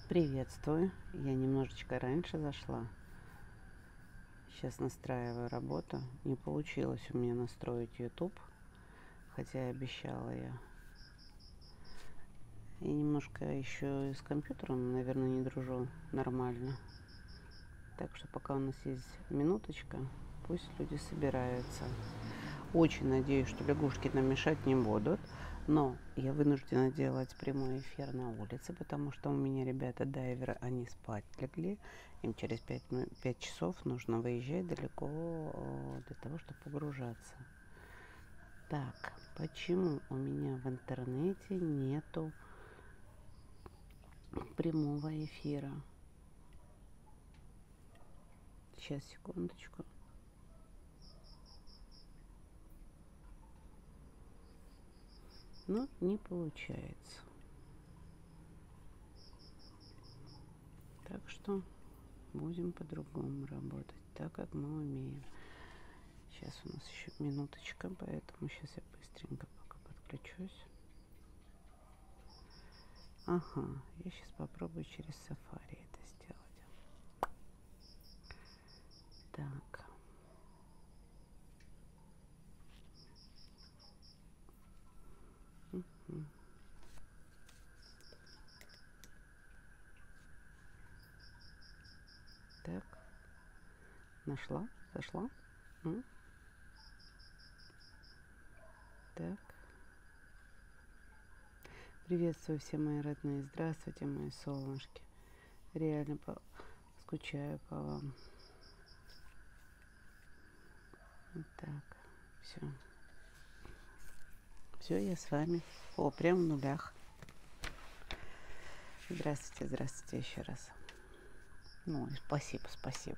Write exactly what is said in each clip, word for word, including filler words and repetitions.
Приветствую. Я немножечко раньше зашла. Сейчас настраиваю работу. Не получилось у меня настроить YouTube, хотя и обещала я. И немножко еще и с компьютером, наверное, не дружу нормально. Так что пока у нас есть минуточка, пусть люди собираются. Очень надеюсь, что лягушки нам мешать не будут. Но я вынуждена делать прямой эфир на улице, потому что у меня ребята-дайверы, они спать легли. Им через пять, пять часов нужно выезжать далеко для того, чтобы погружаться. Так, почему у меня в интернете нету прямого эфира? Сейчас, секундочку. Но не получается. Так что будем по-другому работать, так как мы умеем. Сейчас у нас еще минуточка, поэтому сейчас я быстренько пока подключусь. Ага, я сейчас попробую через Safari это сделать. Так. Угу. Так. Нашла? Зашла? М? Так. Приветствую все мои родные. Здравствуйте, мои солнышки. Реально по... скучаю по вам. Вот так. Все. Все, я с вами. О, прям в нулях. Здравствуйте, здравствуйте еще раз. Ну, спасибо, спасибо.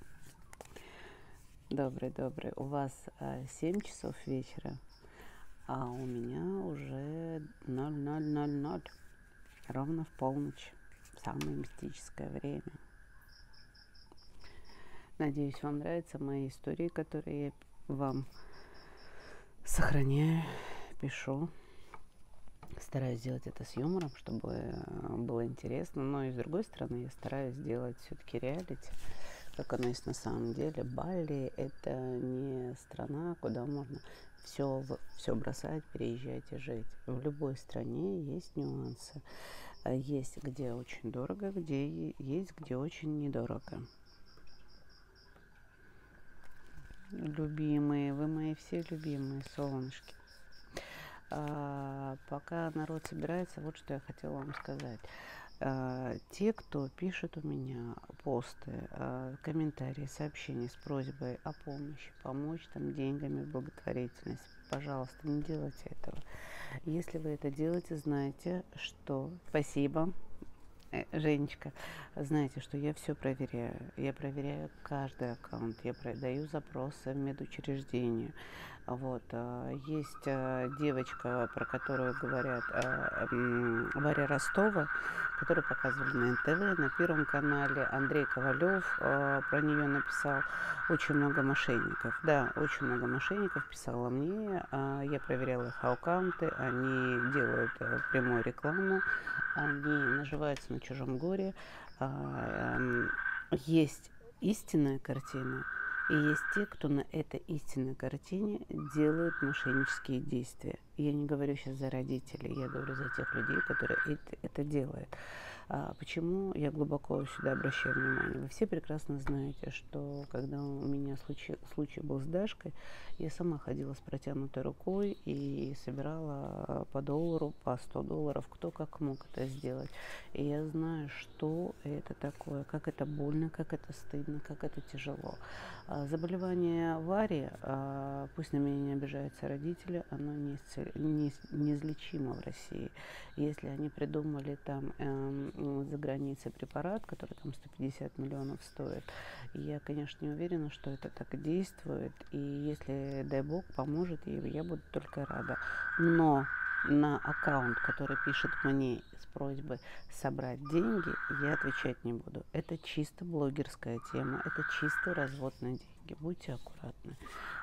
Добрый, добрый. У вас а, семь часов вечера, а у меня уже ноль ноль ноль ноль. Ровно в полночь. Самое мистическое время. Надеюсь, вам нравятся мои истории, которые я вам сохраняю, пишу. Стараюсь сделать это с юмором, чтобы было интересно. Но и с другой стороны, я стараюсь сделать все-таки реалити, как оно есть на самом деле. Бали – это не страна, куда можно все, все бросать, переезжать и жить. В любой стране есть нюансы. Есть где очень дорого, где есть где очень недорого. Любимые, вы мои все любимые солнышки. А, пока народ собирается, вот что я хотела вам сказать. А, те, кто пишет у меня посты, а, комментарии, сообщения с просьбой о помощи, помочь там деньгами, благотворительность, пожалуйста, не делайте этого. Если вы это делаете, знайте, что... Спасибо, Женечка. Знаете, что я все проверяю. Я проверяю каждый аккаунт. Я даю запросы в медучреждение. Вот. Есть девочка, про которую говорят, Варя Ростова, которую показывали на эн тэ вэ, на Первом канале. Андрей Ковалев про нее написал. Очень много мошенников. Да, очень много мошенников писала мне. Я проверяла их аккаунты. Они делают прямую рекламу. Они наживаются на чужом горе. Есть истинная картина. И есть те, кто на этой истинной картине делают мошеннические действия. Я не говорю сейчас за родителей, я говорю за тех людей, которые это, это делают. А почему я глубоко сюда обращаю внимание? Вы все прекрасно знаете, что когда у меня случай, случай был с Дашкой, я сама ходила с протянутой рукой и собирала по доллару, по сто долларов, кто как мог это сделать. И я знаю, что это такое, как это больно, как это стыдно, как это тяжело. Заболевание Вари, пусть на меня не обижаются родители, оно неизлечимо в России. Если они придумали там эм, за границей препарат, который там сто пятьдесят миллионов стоит, я, конечно, не уверена, что это так действует. И если, дай бог, поможет, я буду только рада. Но на аккаунт, который пишет мне с просьбой собрать деньги, я отвечать не буду. Это чисто блогерская тема, это чисто развод на деньги. Будьте аккуратны.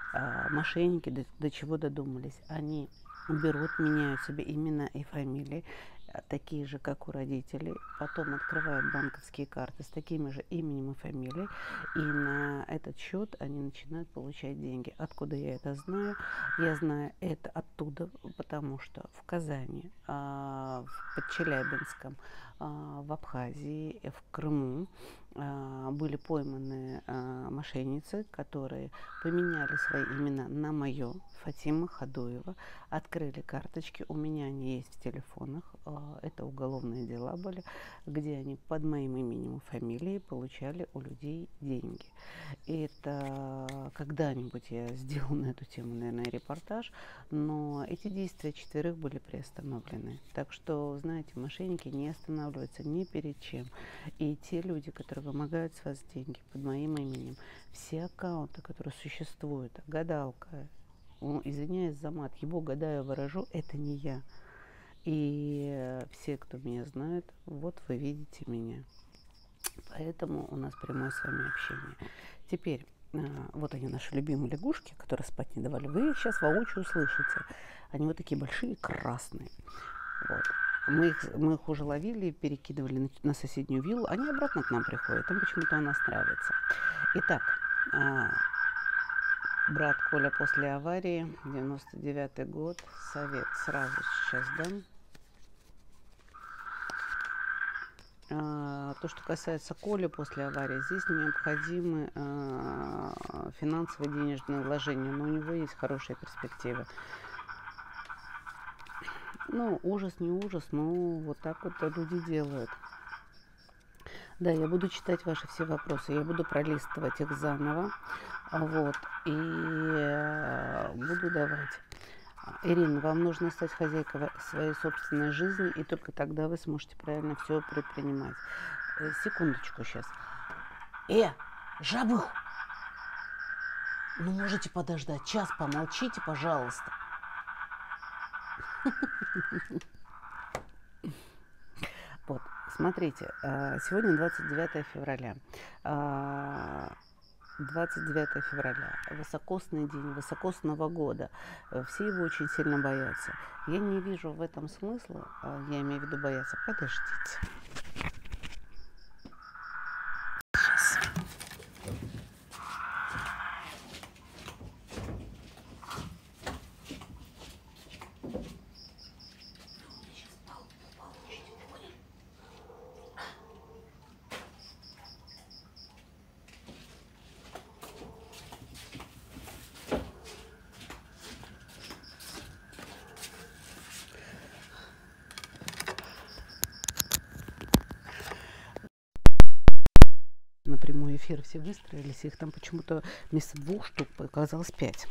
А, мошенники до, до чего додумались? Они берут, меняют себе имена и фамилии, такие же, как у родителей, потом открывают банковские карты с такими же именем и фамилией, и на этот счет они начинают получать деньги. Откуда я это знаю? Я знаю это оттуда, потому что в Казани, в Подчелябинском, в Абхазии, в Крыму были пойманы мошенницы, которые поменяли свои имена на мое, Фатима Ходоева, открыли карточки, у меня они есть в телефонах, это уголовные дела были, где они под моим именем и фамилией получали у людей деньги. И это когда-нибудь я сделаю на эту тему, наверное, репортаж, но эти действия четверых были приостановлены. Так что, знаете, мошенники не останавливаются ни перед чем. И те люди, которые вымогают с вас деньги под моим именем, все аккаунты, которые существуют, гадалка, ну, извиняюсь за мат, его гадаю, выражу, это не я. И все, кто меня знает, вот вы видите меня. Поэтому у нас прямое с вами общение. Теперь, вот они, наши любимые лягушки, которые спать не давали. Вы их сейчас воочию слышите. Они вот такие большие, красные. Вот. Мы их, мы их уже ловили, перекидывали на, на соседнюю виллу. Они обратно к нам приходят. Им почему-то у нас нравится. Итак, брат Коля после аварии, девяносто девятый год, совет сразу сейчас дам. А, то, что касается Коли после аварии, здесь необходимы а, финансовые денежные вложения, но у него есть хорошие перспективы. Ну, ужас, не ужас, но вот так вот люди делают. Да, я буду читать ваши все вопросы, я буду пролистывать их заново, вот, и э, буду давать. Ирина, вам нужно стать хозяйкой своей собственной жизни, и только тогда вы сможете правильно все предпринимать. Э, секундочку сейчас. Э, жабы! Ну, можете подождать, час помолчите, пожалуйста. Вот, смотрите, сегодня двадцать девятое февраля. двадцать девятое февраля, высокосный день, высокосного года. Все его очень сильно боятся. Я не вижу в этом смысла, я имею в виду бояться. Подождите. На прямой эфир все выстроились, их там почему-то вместо двух штук показалось пять.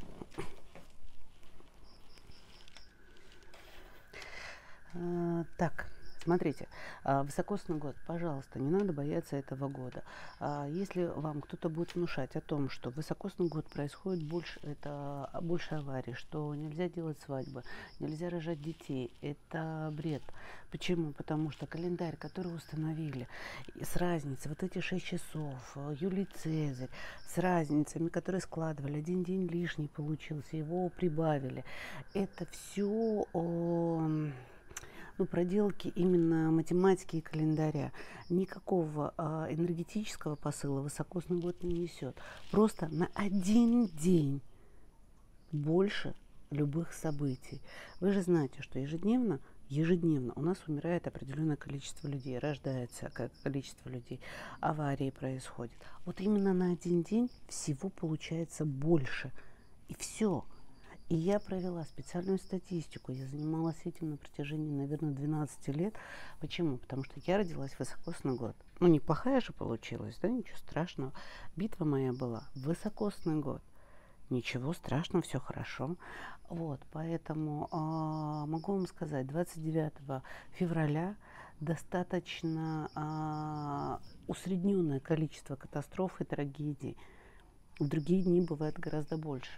А, так, смотрите, высокосный год, пожалуйста, не надо бояться этого года. Если вам кто-то будет внушать о том, что в высокосный год происходит больше, это, больше аварий, что нельзя делать свадьбы, нельзя рожать детей, это бред. Почему? Потому что календарь, который установили, с разницей, вот эти шесть часов, Юлий Цезарь, с разницами, которые складывали, один день лишний получился, его прибавили, это все... Ну, проделки именно математики и календаря. Никакого э, энергетического посыла высокосный год не несет. Просто на один день больше любых событий. Вы же знаете, что ежедневно, ежедневно у нас умирает определенное количество людей, рождается количество людей, аварии происходят. Вот именно на один день всего получается больше. И все. И я провела специальную статистику. Я занималась этим на протяжении, наверное, двенадцати лет. Почему? Потому что я родилась в высокосный год. Ну, неплохая же получилась, да, ничего страшного. Битва моя была в высокосный год. Ничего страшного, все хорошо. Вот, поэтому э, могу вам сказать, двадцать девятого февраля достаточно э, усредненное количество катастроф и трагедий. В другие дни бывает гораздо больше.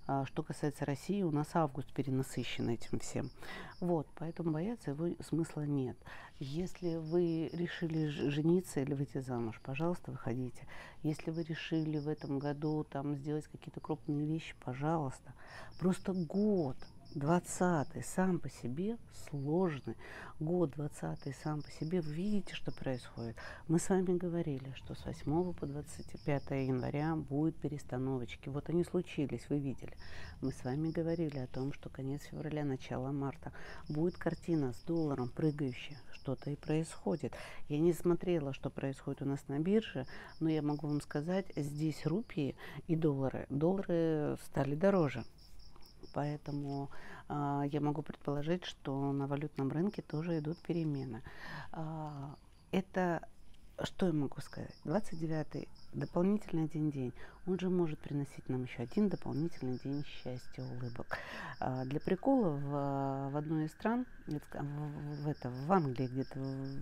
А что касается России, у нас август перенасыщен этим всем. Вот, поэтому бояться его смысла нет. Если вы решили жениться или выйти замуж, пожалуйста, выходите. Если вы решили в этом году там сделать какие-то крупные вещи, пожалуйста. Просто год двадцатый сам по себе сложный. Год двадцатый сам по себе, вы видите, что происходит. Мы с вами говорили, что с восьмого по двадцать пятое января будут перестановочки. Вот они случились, вы видели. Мы с вами говорили о том, что конец февраля, начало марта будет картина с долларом прыгающая. Что-то и происходит. Я не смотрела, что происходит у нас на бирже, но я могу вам сказать, здесь рупии и доллары. Доллары стали дороже. Поэтому э, я могу предположить, что на валютном рынке тоже идут перемены. Э, это, что я могу сказать? двадцать девятый дополнительный один день, он же может приносить нам еще один дополнительный день счастья, улыбок. Э, для прикола в, в одной из стран, в, в, это, в Англии где-то,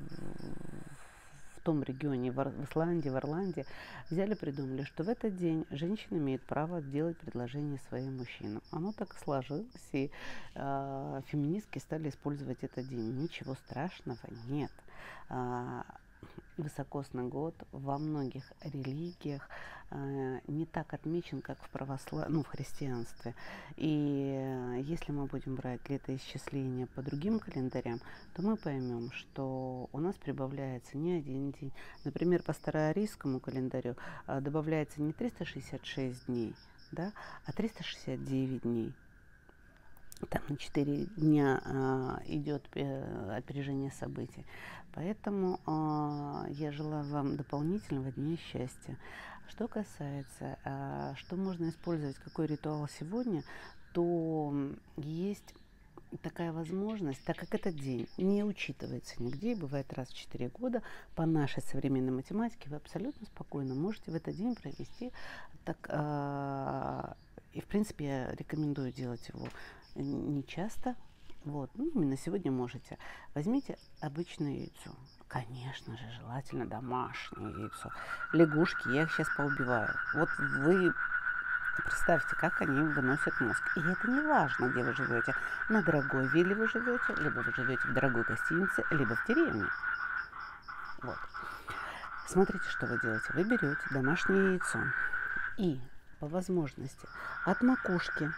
в том регионе, в Исландии, в Ирландии, взяли, придумали, что в этот день женщина имеет право делать предложение своим мужчинам. Оно так и сложилось, и э, феминистки стали использовать этот день. Ничего страшного нет. Э, высокосный год во многих религиях э, не так отмечен, как в православ... ну, в христианстве. И э, если мы будем брать летоисчисления по другим календарям, то мы поймем, что у нас прибавляется не один день. Например, по староарийскому календарю э, добавляется не триста шестьдесят шесть дней, да, а триста шестьдесят девять дней. Там на четыре дня э, идет э, опережение событий. Поэтому э, я желаю вам дополнительного дня счастья. Что касается, э, что можно использовать, какой ритуал сегодня, то есть такая возможность, так как этот день не учитывается нигде, бывает раз в четыре года, по нашей современной математике, вы абсолютно спокойно можете в этот день провести так, э, и в принципе я рекомендую делать его не часто. Вот, ну, именно сегодня можете. Возьмите обычное яйцо. Конечно же, желательно домашнее яйцо. Лягушки, я их сейчас поубиваю. Вот вы представьте, как они выносят мозг. И это не важно, где вы живете. На дорогой вилле вы живете, либо вы живете в дорогой гостинице, либо в деревне. Вот. Смотрите, что вы делаете. Вы берете домашнее яйцо и по возможности от макушки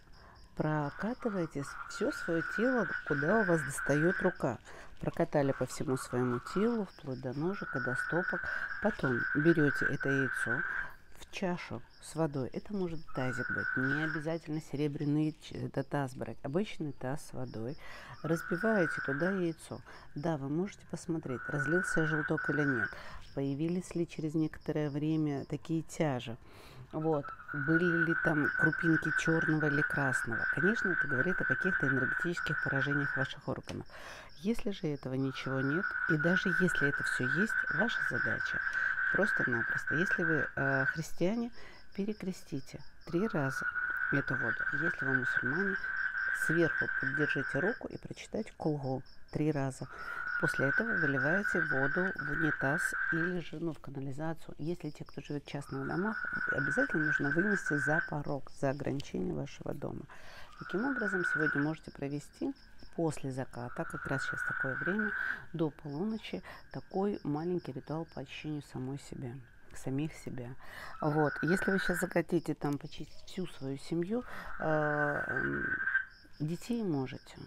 прокатываете все свое тело, куда у вас достает рука. Прокатали по всему своему телу, вплоть до ножек и до стопок. Потом берете это яйцо в чашу с водой. Это может тазик быть. Не обязательно серебряный это таз брать. Обычный таз с водой. Разбиваете туда яйцо. Да, вы можете посмотреть, разлился желток или нет. Появились ли через некоторое время такие тяжи. Вот. Были ли там крупинки черного или красного? Конечно, это говорит о каких-то энергетических поражениях ваших органов. Если же этого ничего нет, и даже если это все есть, ваша задача просто-напросто, если вы э, христиане, перекрестите три раза эту воду. Если вы мусульмане, сверху поддержите руку и прочитайте кулгу три раза. После этого выливаете воду в унитаз или же ну, в канализацию. Если те, кто живет в частных домах, обязательно нужно вынести за порог, за ограничение вашего дома. Таким образом, сегодня можете провести после заката, как раз сейчас такое время, до полуночи, такой маленький ритуал по очищению самой себя, самих себя. Вот. Если вы сейчас захотите там почистить всю свою семью, э, детей можете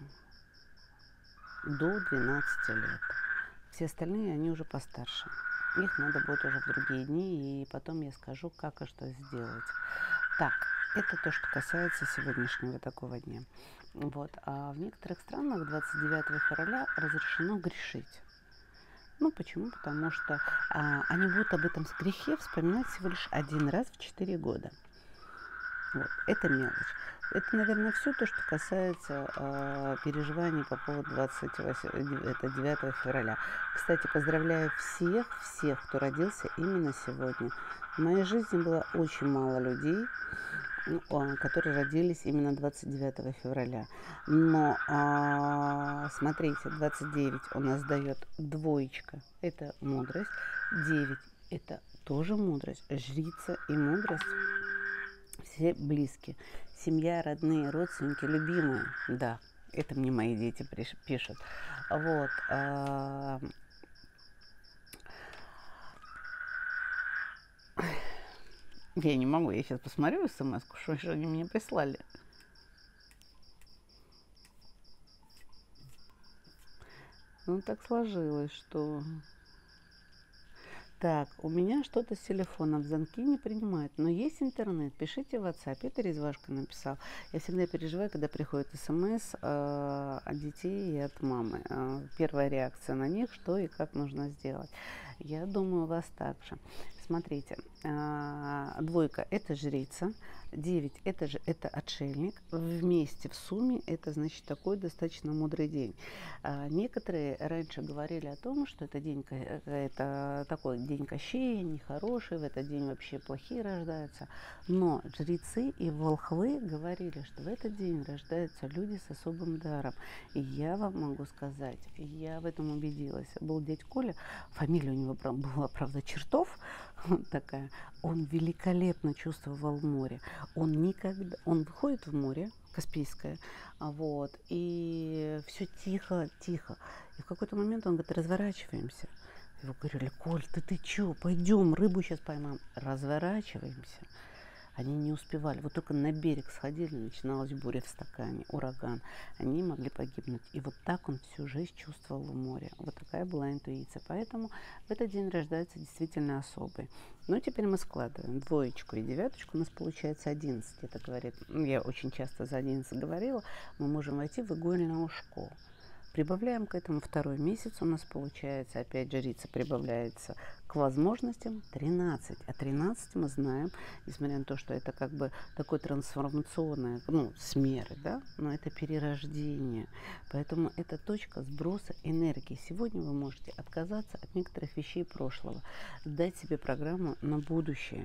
до двенадцати лет. Все остальные, они уже постарше. Их надо будет уже в другие дни, и потом я скажу, как и что сделать. Так, это то, что касается сегодняшнего такого дня. Вот. А в некоторых странах двадцать девятого февраля разрешено грешить. Ну, почему? Потому что а, они будут об этом грехе вспоминать всего лишь один раз в четыре года. Вот. Это мелочь. Это, наверное, все то, что касается э, переживаний по поводу двадцать девятого февраля. Кстати, поздравляю всех, всех, кто родился именно сегодня. В моей жизни было очень мало людей, которые родились именно двадцать девятого февраля. Но э, смотрите, двадцать девять у нас дает двоечка, это мудрость, девять это тоже мудрость, жрица и мудрость. Все близкие. семья, родные, родственники, любимые. Да, это мне мои дети пишут. Вот. Я не могу, я сейчас посмотрю смс-ку, что же они мне прислали. Ну, так сложилось, что... Так, у меня что-то с телефоном, звонки не принимают, но есть интернет, пишите в WhatsApp. Это Резвашка написал. Я всегда переживаю, когда приходит смс э, от детей и от мамы. Э, первая реакция на них, что и как нужно сделать. Я думаю, у вас так же. Смотрите, э, двойка – это жрица, девять – это же это отшельник. Вместе в сумме это, значит, такой достаточно мудрый день. Э, некоторые раньше говорили о том, что это день, это такой день Кощея, нехороший, в этот день вообще плохие рождаются. Но жрецы и волхвы говорили, что в этот день рождаются люди с особым даром. И я вам могу сказать, я в этом убедилась. Был дядь Коля, фамилия у него была, правда, Чертов, вот такая. Он великолепно чувствовал море. Он никогда, он выходит в море Каспийское, вот, и все тихо, тихо. И в какой-то момент он говорит: разворачиваемся. Его говорили: Коль, ты ты чё, пойдем, рыбу сейчас поймаем. Разворачиваемся. Они не успевали. Вот только на берег сходили, начиналась буря в стакане, ураган. Они могли погибнуть. И вот так он всю жизнь чувствовал в море. Вот такая была интуиция. Поэтому в этот день рождается действительно особый. Ну, теперь мы складываем двоечку и девяточку. У нас получается одиннадцать. Это говорит, я очень часто за одиннадцать говорила. Мы можем войти в игольное ушко. Прибавляем к этому второй месяц, у нас получается, опять жрица прибавляется к возможностям тринадцать. А тринадцать мы знаем, несмотря на то, что это как бы такое трансформационное, ну, с меры, да, но это перерождение. Поэтому это точка сброса энергии. Сегодня вы можете отказаться от некоторых вещей прошлого, дать себе программу на будущее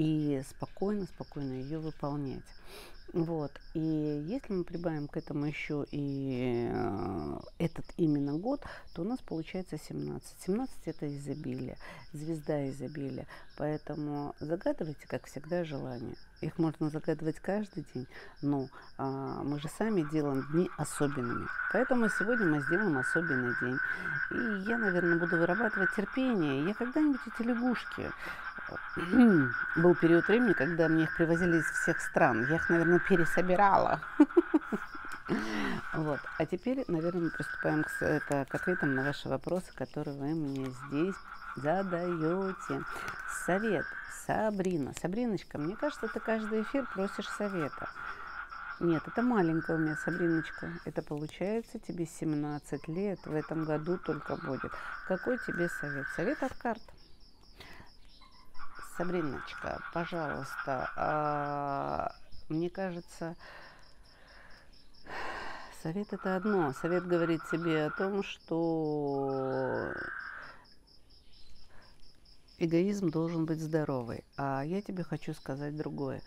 и спокойно, спокойно ее выполнять. Вот. И если мы прибавим к этому еще и э, этот именно год, то у нас получается семнадцать. семнадцать – это изобилие, звезда изобилия. Поэтому загадывайте, как всегда, желания. Их можно загадывать каждый день, но э, мы же сами делаем дни особенными. Поэтому сегодня мы сделаем особенный день. И я, наверное, буду вырабатывать терпение. Я когда-нибудь эти лягушки... Был период времени, когда мне их привозили из всех стран. Я их, наверное, пересобирала. Вот. А теперь, наверное, мы приступаем к, это, к ответам на ваши вопросы, которые вы мне здесь задаете. Совет. Сабрина. Сабриночка, мне кажется, ты каждый эфир просишь совета. Нет, это маленькая у меня Сабриночка. Это получается тебе семнадцать лет. В этом году только будет. Какой тебе совет? Совет от карт. Сабриночка, пожалуйста, а, мне кажется, совет это одно. Совет говорит тебе о том, что эгоизм должен быть здоровый. А я тебе хочу сказать другое.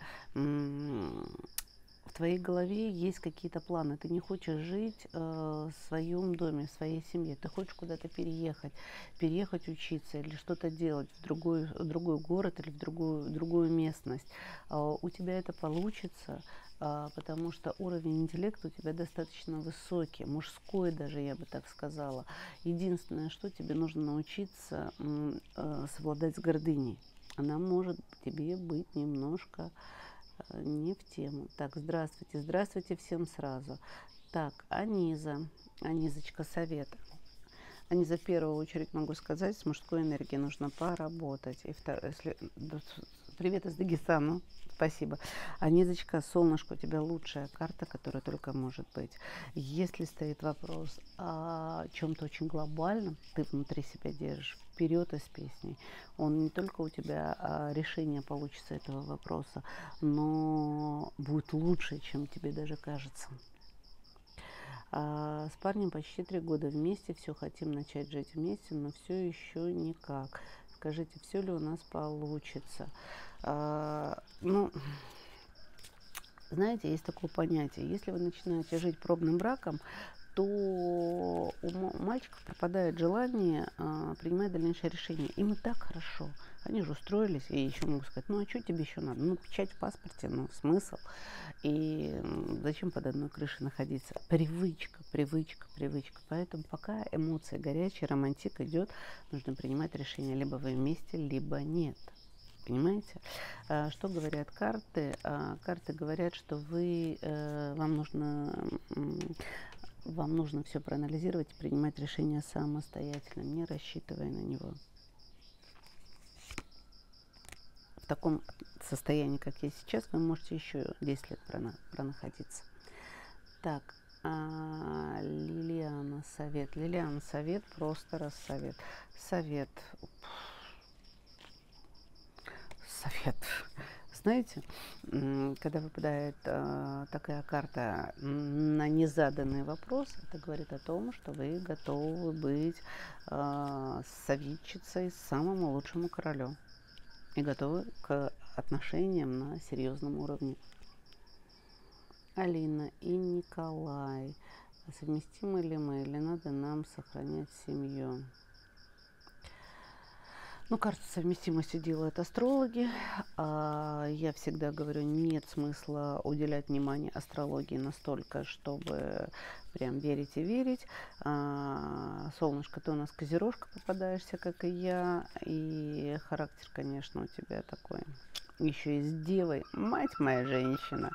В твоей голове есть какие-то планы. Ты не хочешь жить э, в своем доме, в своей семье. Ты хочешь куда-то переехать, переехать учиться или что-то делать в другой, в другой город или в другую, в другую местность. Э, у тебя это получится, э, потому что уровень интеллекта у тебя достаточно высокий, мужской даже, я бы так сказала. Единственное, что тебе нужно научиться э, совладать с гордыней. Она может тебе быть немножко... не в тему. Так, здравствуйте, здравствуйте всем сразу. Так, Аниза, Анизочка, совет. Аниза, в первую очередь могу сказать, с мужской энергией нужно поработать. И второе, если... Привет из Дагестана, спасибо. Анизочка, солнышко, у тебя лучшая карта, которая только может быть. Если стоит вопрос о чем-то очень глобальном, ты внутри себя держишь, вперед из песней. Он не только у тебя а, решение получится этого вопроса, но будет лучше, чем тебе даже кажется. А, с парнем почти три года вместе, все хотим начать жить вместе, но все еще никак. Скажите, все ли у нас получится? А, ну, знаете, есть такое понятие. Если вы начинаете жить пробным браком, то у мальчиков пропадает желание а, принимать дальнейшее решение. Им и так хорошо. Они же устроились, и еще могут сказать, ну а что тебе еще надо? Ну, печать в паспорте, ну, смысл. И зачем под одной крышей находиться? Привычка, привычка, привычка. Поэтому пока эмоции горячие, романтик идет, нужно принимать решение, либо вы вместе, либо нет. Понимаете? Что говорят карты? Карты говорят, что вы, вам нужно, вам нужно все проанализировать и принимать решение самостоятельно, не рассчитывая на него. В таком состоянии, как я сейчас, вы можете еще десять лет пронаходиться. Так, а, Лилиана, совет. Лилиана, совет, просто рассовет. Совет. Совет. Знаете, когда выпадает э, такая карта на незаданный вопрос, это говорит о том, что вы готовы быть э, советчицей самому лучшему королю и готовы к отношениям на серьезном уровне. Алина и Николай. Совместимы ли мы или надо нам сохранять семью? Ну, карту совместимости делают астрологи. А я всегда говорю, нет смысла уделять внимание астрологии настолько, чтобы прям верить и верить. А, солнышко, ты у нас козерожка попадаешься, как и я. И характер, конечно, у тебя такой. Еще и с девой. Мать моя женщина.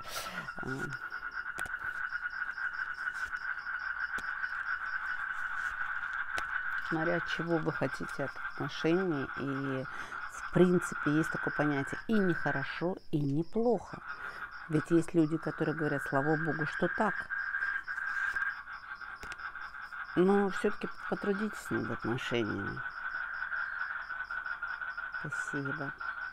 Смотря чего вы хотите от отношений, и в принципе есть такое понятие и нехорошо, и неплохо. Ведь есть люди, которые говорят, слава богу, что так. Но все-таки потрудитесь над отношениями. Спасибо.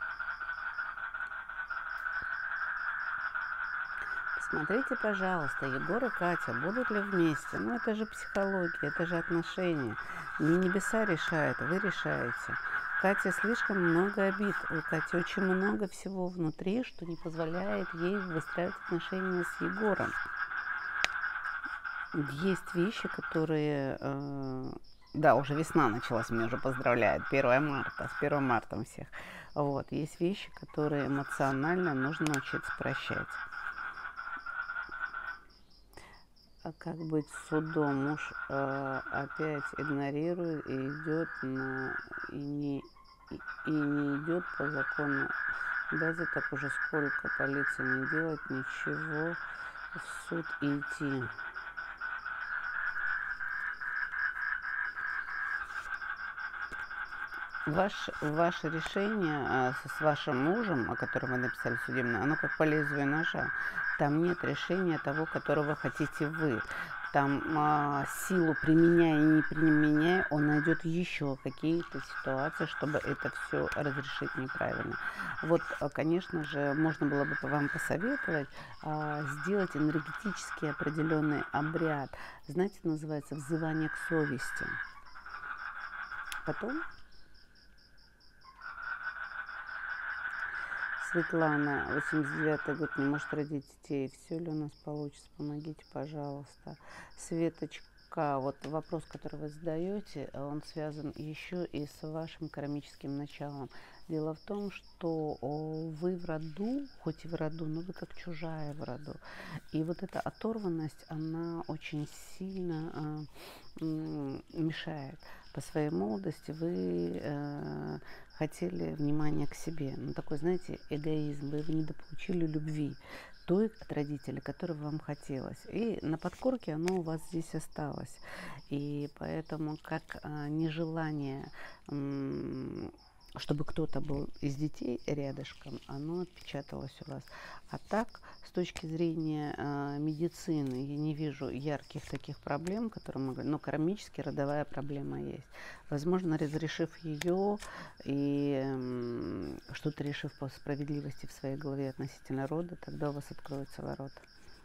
Смотрите, пожалуйста, Егор и Катя будут ли вместе? Ну, это же психология, это же отношения. Не небеса решают, вы решаете. Катя слишком много обид. У Кати очень много всего внутри, что не позволяет ей выстраивать отношения с Егором. Есть вещи, которые... Э, да, уже весна началась, меня уже поздравляют. первое марта, с первым мартом всех. Вот, есть вещи, которые эмоционально нужно научиться прощать. А как быть с судом? Муж э, опять игнорирует и идет на и не и, и не идет по закону. Базы так уже сколько полиция не делает ничего в суд идти. Ваш, ваше решение а, с, с вашим мужем, о котором вы написали судебное, оно как по лезвию ножа. Там нет решения того, которого хотите вы. Там а, силу применяя и не применяя, он найдет еще какие-то ситуации, чтобы это все разрешить неправильно. Вот, конечно же, можно было бы вам посоветовать а, сделать энергетически определенный обряд. Знаете, называется взывание к совести. Потом Светлана, восемьдесят девятый год, не может родить детей. Все ли у нас получится? Помогите, пожалуйста. Светочка, вот вопрос, который вы задаете, он связан еще и с вашим кармическим началом. Дело в том, что вы в роду, хоть и в роду, но вы как чужая в роду. И вот эта оторванность, она очень сильно э, мешает. По своей молодости вы э, хотели внимания к себе. Ну, такой, знаете, эгоизм. Вы недополучили любви той от родителей, которой вам хотелось. И на подкорке оно у вас здесь осталось. И поэтому как а, нежелание, м- чтобы кто-то был из детей рядышком, оно отпечаталось у вас. А так, с точки зрения э, медицины, я не вижу ярких таких проблем, которые мы говорим, но кармически родовая проблема есть. Возможно, разрешив ее и э, что-то решив по справедливости в своей голове относительно рода, тогда у вас откроются ворота.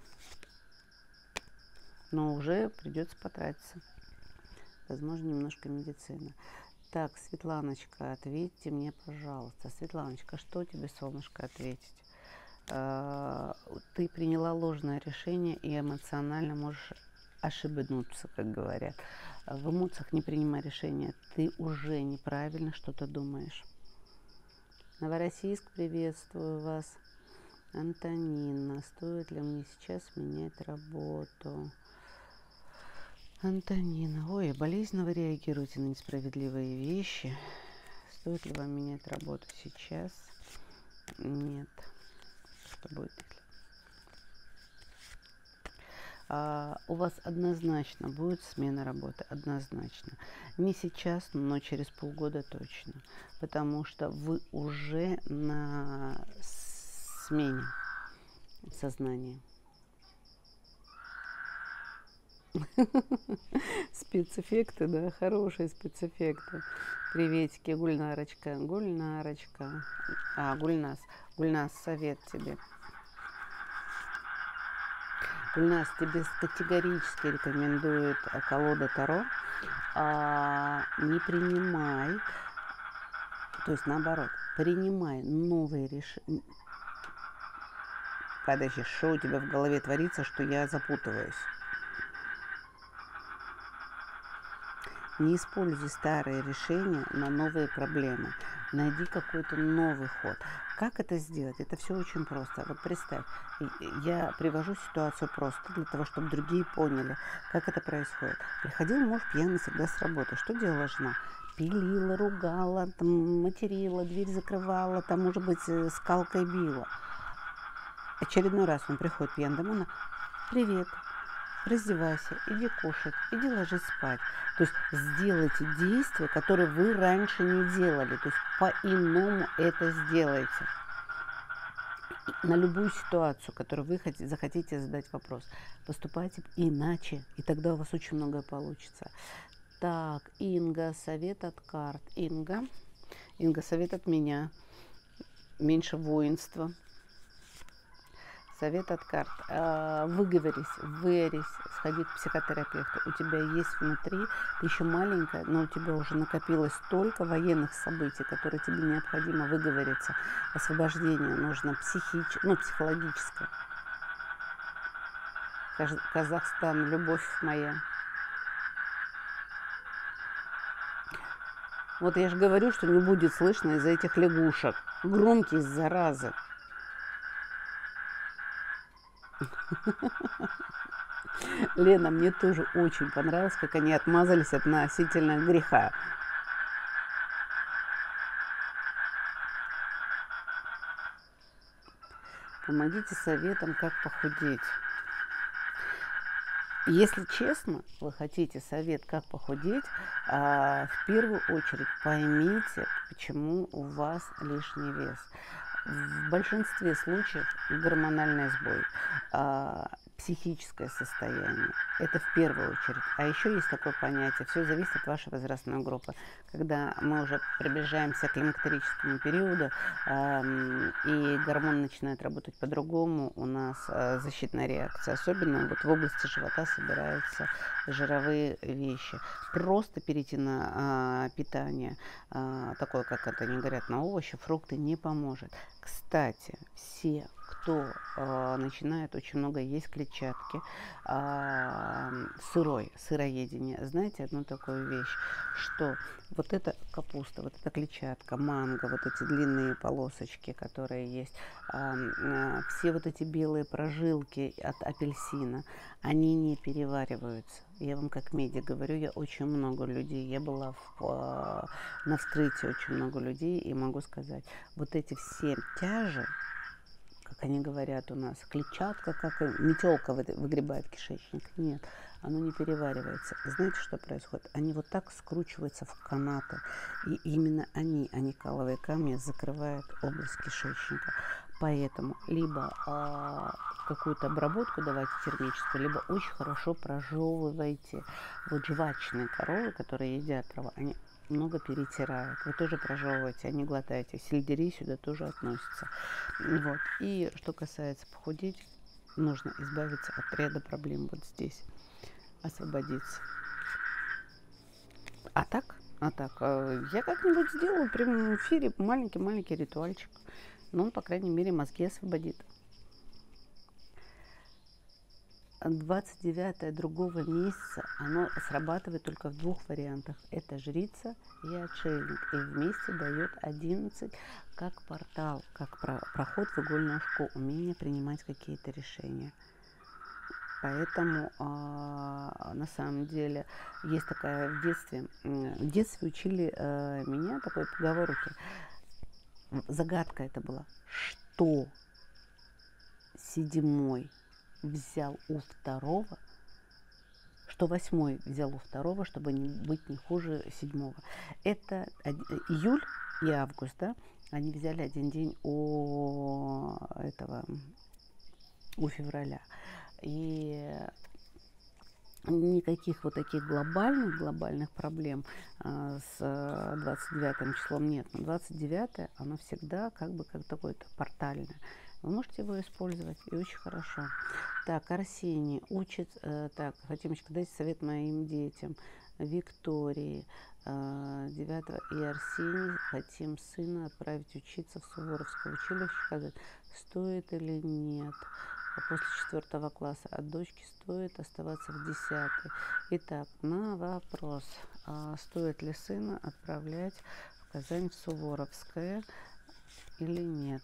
Но уже придется потратиться. Возможно, немножко медицина. Так, Светланочка, ответьте мне, пожалуйста. Светланочка, что тебе, солнышко, ответить? Ты приняла ложное решение и эмоционально можешь ошибнуться, как говорят. В эмоциях не принимай решения. Ты уже неправильно что-то думаешь. Новороссийск, приветствую вас. Антонина, стоит ли мне сейчас менять работу? Антонина, ой, болезненно вы реагируете на несправедливые вещи. Стоит ли вам менять работу сейчас? Нет. Что будет, если? А, у вас однозначно будет смена работы, однозначно. Не сейчас, но через полгода точно. Потому что вы уже на смене сознания. Спецэффекты, да, хорошие спецэффекты. Приветики, Гульнарочка, Гульнарочка. А, Гульнас, Гульнас, совет тебе. Гульнас, тебе категорически рекомендует колода Таро. А, не принимай, то есть наоборот, принимай новые решения. Подожди, что у тебя в голове творится, что я запутываюсь? Не используй старые решения на новые проблемы. Найди какой-то новый ход. Как это сделать? Это все очень просто. Вот представь, я привожу ситуацию просто для того, чтобы другие поняли, как это происходит. Приходил муж пьяный всегда с работы. Что делала жена? Пилила, ругала, там, материла, дверь закрывала, там, может быть, скалкой била. Очередной раз он приходит пьяный домой, она: привет, раздевайся, иди кушать, иди ложись спать. То есть сделайте действия, которые вы раньше не делали. То есть по-иному это сделайте. На любую ситуацию, которую вы захотите задать вопрос, поступайте иначе, и тогда у вас очень многое получится. Так, Инга, совет от карт. Инга, Инга, совет от меня. Меньше воинства. Совет от карт. Выговорись, выорись, сходи к психотерапевту. У тебя есть внутри, ты еще маленькая, но у тебя уже накопилось столько военных событий, которые тебе необходимо выговориться. Освобождение нужно психич... ну, психологическое. Казахстан, любовь моя. Вот я же говорю, что не будет слышно из-за этих лягушек. Громкие заразы. Лена, мне тоже очень понравилось, как они отмазались относительно греха. Помогите советом, как похудеть. Если честно, вы хотите совет, как похудеть, а, в первую очередь поймите, почему у вас лишний вес. В большинстве случаев гормональный сбой, а, психическое состояние. Это в первую очередь. А еще есть такое понятие, все зависит от вашей возрастной группы. Когда мы уже приближаемся к климактерическому периоду, э, и гормоны начинают работать по-другому, у нас э, защитная реакция. Особенно вот в области живота собираются жировые вещи. Просто перейти на э, питание, э, такое, как это они говорят, на овощи, фрукты, не поможет. Кстати, все, кто э, начинает очень много есть клетчатки, э, сырой, сыроедение, знаете одну такую вещь, что вот эта капуста, вот эта клетчатка, манго, вот эти длинные полосочки, которые есть, э, э, все вот эти белые прожилки от апельсина, они не перевариваются. Я вам как медик говорю, я очень много людей, я была в, э, на вскрытии очень много людей, и могу сказать, вот эти все тяжи, как они говорят у нас, клетчатка, как метелка выгребает кишечник. Нет, оно не переваривается. Знаете, что происходит? Они вот так скручиваются в канаты. И именно они, а не каловые камни, закрывают область кишечника. Поэтому либо а, какую-то обработку давайте термическую, либо очень хорошо прожевывайте. Вот жвачные коровы, которые едят траву, они много перетирают. Вы тоже прожевываете, а не глотаете. Сельдерей сюда тоже относится. Вот. И что касается похудеть, нужно избавиться от ряда проблем вот здесь. Освободиться. А так, а так, я как-нибудь сделаю в прямом эфире маленький-маленький ритуальчик. Но он, по крайней мере, мозги освободит. двадцать девятое другого месяца, оно срабатывает только в двух вариантах. Это жрица и отшельник. И вместе дает одиннадцать как портал, как про, проход в игольную школу, умение принимать какие-то решения. Поэтому а, на самом деле есть такая в детстве. В детстве учили а, меня такой поговорке. Загадка это была. Что седьмой взял у второго, что восьмой взял у второго, чтобы не быть не хуже седьмого. Это июль и август, да? Они взяли один день у этого, у февраля. И никаких вот таких глобальных, глобальных проблем а, с двадцать девятым числом нет. Но двадцать девятое, оно всегда как бы как такое-то портальное. Вы можете его использовать, и очень хорошо. Так, Арсений учит, э, так, Фатимочка, дайте совет моим детям. Виктории, э, девятого, и Арсений, хотим сына отправить учиться в Суворовское училище, сказать, стоит или нет. После четвертого класса от дочки стоит оставаться в десятый. Итак, на вопрос, а стоит ли сына отправлять в Казань в Суворовское или нет.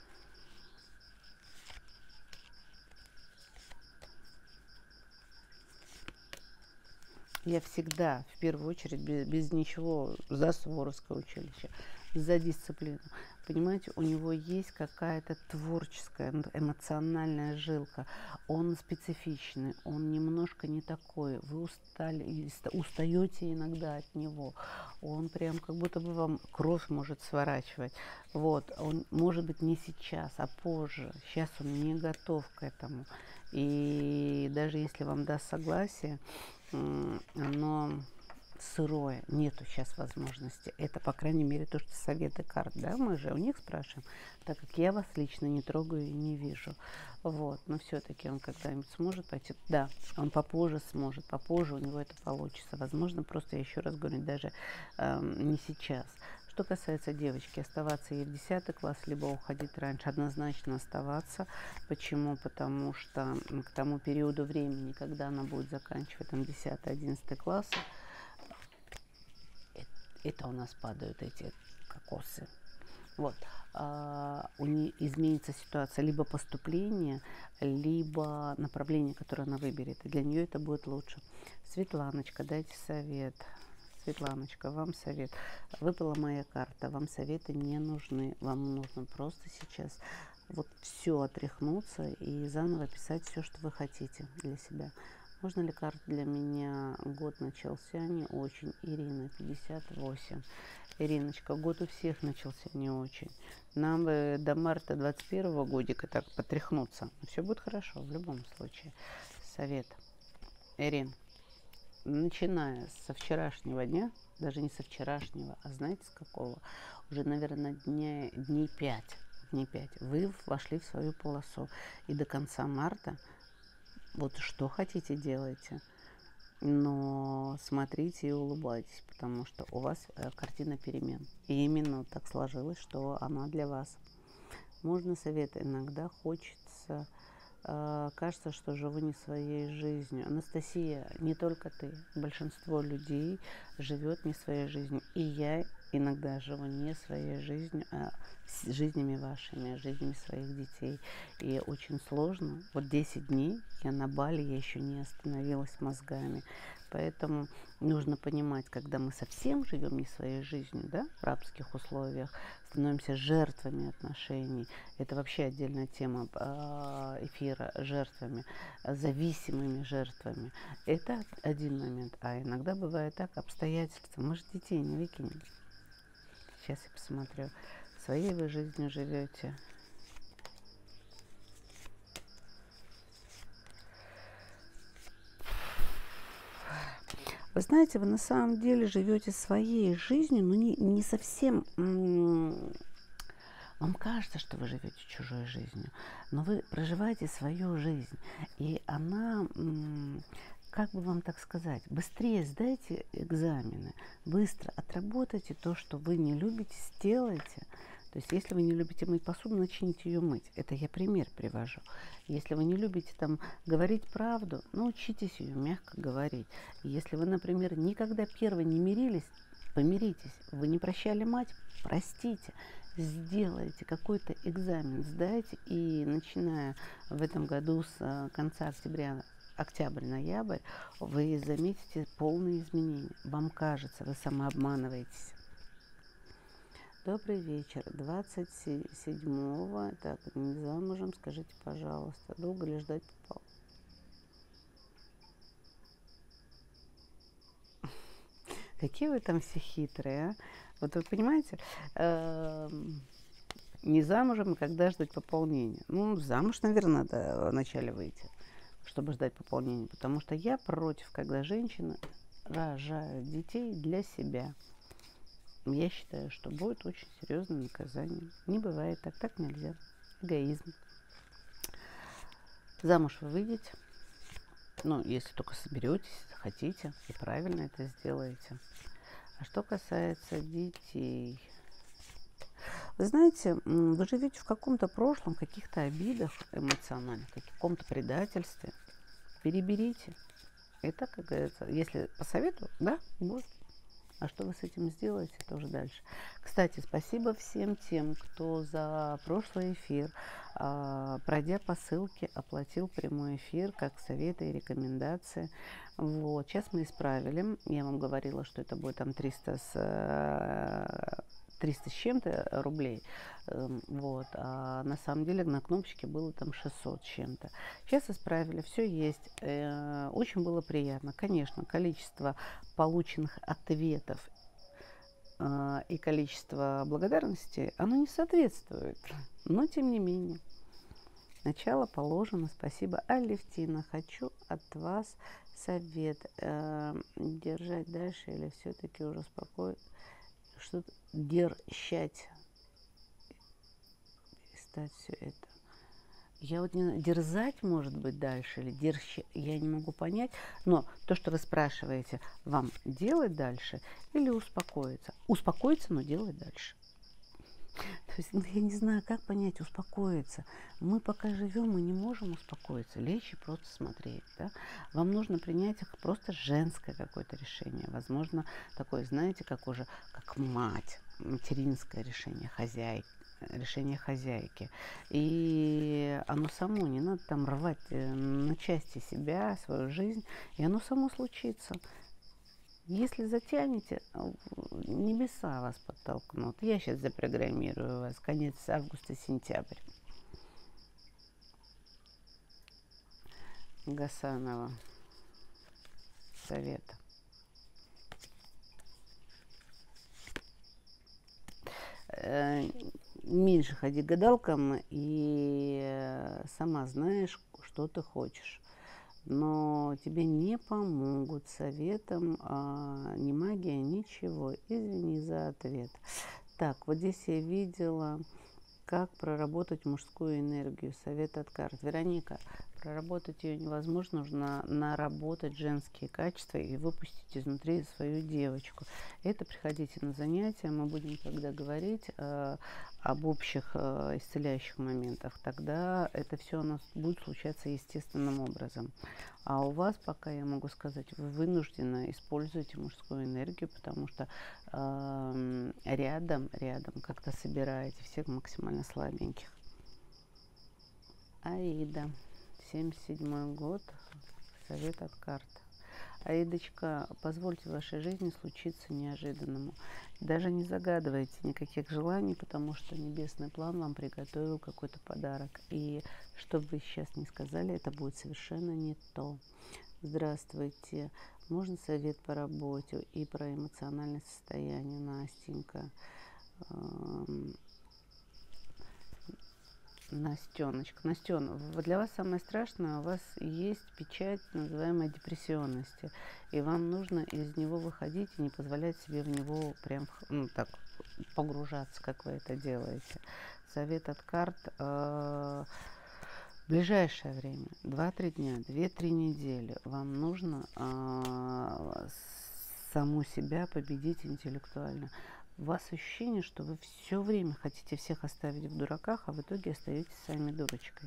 Я всегда, в первую очередь, без, без ничего, за Суворовское училище, за дисциплину. Понимаете, у него есть какая-то творческая, эмоциональная жилка. Он специфичный, он немножко не такой. Вы устали, устаете иногда от него. Он прям как будто бы вам кровь может сворачивать. Вот, он может быть не сейчас, а позже. Сейчас он не готов к этому. И даже если вам даст согласие, оно сырое, нету сейчас возможности. Это, по крайней мере, то, что советы карт, да, мы же у них спрашиваем, так как я вас лично не трогаю и не вижу. Вот, но все-таки он когда-нибудь сможет пойти, да, он попозже сможет, попозже у него это получится. Возможно, просто, я еще раз говорю, даже э, не сейчас. Что касается девочки, оставаться ей в десятый класс, либо уходить раньше, однозначно оставаться. Почему? Потому что к тому периоду времени, когда она будет заканчивать там десятый-одиннадцатый класс, это у нас падают эти кокосы. Вот. А, у нее изменится ситуация либо поступление, либо направление, которое она выберет. И для нее это будет лучше. Светланочка, дайте совет. Светланочка, вам совет. Выпала моя карта, вам советы не нужны. Вам нужно просто сейчас вот все отряхнуться и заново писать все, что вы хотите для себя. Можно ли карта для меня? Год начался не очень. Ирина, пятьдесят восемь. Ириночка, год у всех начался не очень. Нам бы до марта двадцать первого годика так потряхнуться. Все будет хорошо в любом случае. Совет. Ирин. Начиная со вчерашнего дня, даже не со вчерашнего, а знаете с какого? Уже, наверное, дня, дней пять, дней пять вы вошли в свою полосу. И до конца марта вот что хотите делайте, но смотрите и улыбайтесь, потому что у вас картина перемен. И именно так сложилось, что она для вас. Можно совет? Иногда хочется... Кажется, что живу не своей жизнью. Анастасия, не только ты. Большинство людей живет не своей жизнью. И я иногда живу не своей жизнью, а жизнями вашими, жизнями своих детей. И очень сложно. Вот десять дней я на Бали, я еще не остановилась мозгами. Поэтому нужно понимать, когда мы совсем живем не своей жизнью, да, в рабских условиях, становимся жертвами отношений. Это вообще отдельная тема эфира, жертвами, зависимыми жертвами. Это один момент. А иногда бывает так, обстоятельства. Мы же детей не выкинем. Сейчас я посмотрю. Своей вы жизнью живете. Вы знаете, вы на самом деле живете своей жизнью, но не, не совсем... Вам кажется, что вы живете чужой жизнью, но вы проживаете свою жизнь. И она, как бы вам так сказать, быстрее сдайте экзамены, быстро отработайте то, что вы не любите, сделайте. То есть, если вы не любите мыть посуду, начните ее мыть. Это я пример привожу. Если вы не любите там говорить правду, научитесь ее мягко говорить. Если вы, например, никогда первые не мирились, помиритесь. Вы не прощали мать, простите. Сделайте какой-то экзамен, сдайте, и начиная в этом году с конца октября, октябрь-ноябрь, вы заметите полные изменения. Вам кажется, вы самообманываетесь. Добрый вечер. двадцать седьмого. Так, не замужем. Скажите, пожалуйста, долго ли ждать попал? Какие вы там все хитрые, а? Вот вы понимаете, не замужем, и когда ждать пополнения? Ну, замуж, наверное, надо вначале выйти, чтобы ждать пополнения. Потому что я против, когда женщины рожают детей для себя. Я считаю, что будет очень серьезное наказание. Не бывает так, так нельзя. Эгоизм. Замуж вы выйдете, ну, если только соберетесь, хотите, и правильно это сделаете. А что касается детей, вы знаете, вы живете в каком-то прошлом, каких-то обидах эмоциональных, каком-то предательстве. Переберите. Это, как говорится, если посоветую, да, будет. А что вы с этим сделаете, это уже дальше. Кстати, спасибо всем тем, кто за прошлый эфир, пройдя по ссылке, оплатил прямой эфир, как советы и рекомендации. Вот. Сейчас мы исправили. Я вам говорила, что это будет там триста с... триста с чем-то рублей, вот, а на самом деле на кнопочке было там шестьсот с чем-то. Сейчас исправили, все есть, очень было приятно. Конечно, количество полученных ответов и количество благодарности, оно не соответствует, но тем не менее. Начало положено. Спасибо. Алевтина, хочу от вас совет. Держать дальше или все-таки уже спокойно? Что-то дерщать, перестать все это. Я вот не знаю, дерзать, может быть, дальше, или дерщать, я не могу понять. Но то, что вы спрашиваете, вам делать дальше или успокоиться? Успокоиться, но делать дальше. То есть, ну, я не знаю, как понять, успокоиться. Мы пока живем, мы не можем успокоиться, лечь и просто смотреть. Да? Вам нужно принять просто женское какое-то решение. Возможно, такое, знаете, как уже, как мать, материнское решение, хозяйка. решение хозяйки. И оно само, не надо там рвать на части себя, свою жизнь, и оно само случится. Если затянете, небеса вас подтолкнут. Я сейчас запрограммирую вас. Конец августа-сентябрь. Гасанова. Совет. Меньше ходи к гадалкам и сама знаешь, что ты хочешь. Но тебе не помогут советом, а, ни магия, ничего. Извини за ответ. Так, вот здесь я видела, как проработать мужскую энергию. Совет от карт. Вероника, проработать ее невозможно, нужно наработать женские качества и выпустить изнутри свою девочку. Это приходите на занятия, мы будем тогда говорить э, об общих э, исцеляющих моментах. Тогда это все у нас будет случаться естественным образом. А у вас, пока я могу сказать, вы вынуждены используете мужскую энергию, потому что э, рядом, рядом как-то собираете всех максимально слабеньких. Аида. семьдесят седьмой год. Совет от карт. Аидочка, позвольте в вашей жизни случиться неожиданному. Даже не загадывайте никаких желаний, потому что небесный план вам приготовил какой-то подарок. И что бы вы сейчас ни сказали, это будет совершенно не то. Здравствуйте. Можно совет по работе и про эмоциональное состояние, Настенька? Настеночка, Настен, для вас самое страшное, у вас есть печать называемой депрессионности, и вам нужно из него выходить и не позволять себе в него прям, ну, так погружаться, как вы это делаете. Совет от карт. Э, в ближайшее время, два-три дня, две-три недели, вам нужно э, саму себя победить интеллектуально. У вас ощущение, что вы все время хотите всех оставить в дураках, а в итоге остаетесь сами дурочкой.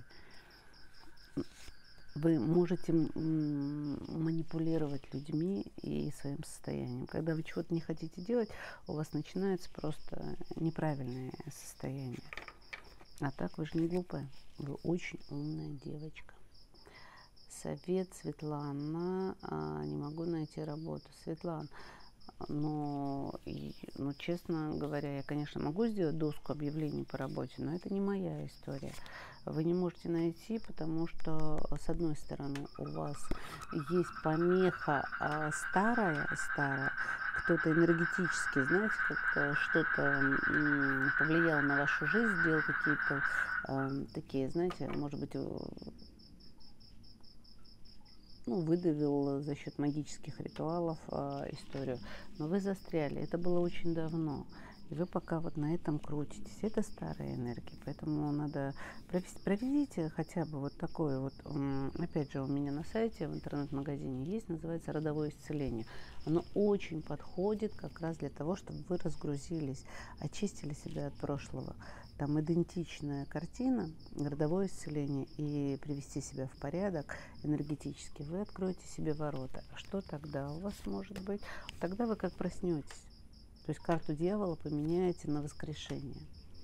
Вы можете манипулировать людьми и своим состоянием. Когда вы чего-то не хотите делать, у вас начинается просто неправильное состояние. А так вы же не глупая, вы очень умная девочка. Совет, Светлана, не могу найти работу. Светлана, но, ну, честно говоря, я, конечно, могу сделать доску объявлений по работе, но это не моя история. Вы не можете найти, потому что, с одной стороны, у вас есть помеха а, старая, старая, кто-то энергетически, знаете, как-то что-то повлиял на вашу жизнь, сделал какие-то э, такие, знаете, может быть, ну, выдавил за счет магических ритуалов э, историю. Но вы застряли. Это было очень давно. И вы пока вот на этом крутитесь. Это старая энергия. Поэтому надо провести, проведите хотя бы вот такое вот. Опять же, у меня на сайте, в интернет-магазине есть, называется «Родовое исцеление». Оно очень подходит как раз для того, чтобы вы разгрузились, очистили себя от прошлого. Там идентичная картина, родовое исцеление, и привести себя в порядок энергетически. Вы откроете себе ворота. Что тогда у вас может быть? Тогда вы как проснетесь. То есть карту дьявола поменяете на воскрешение.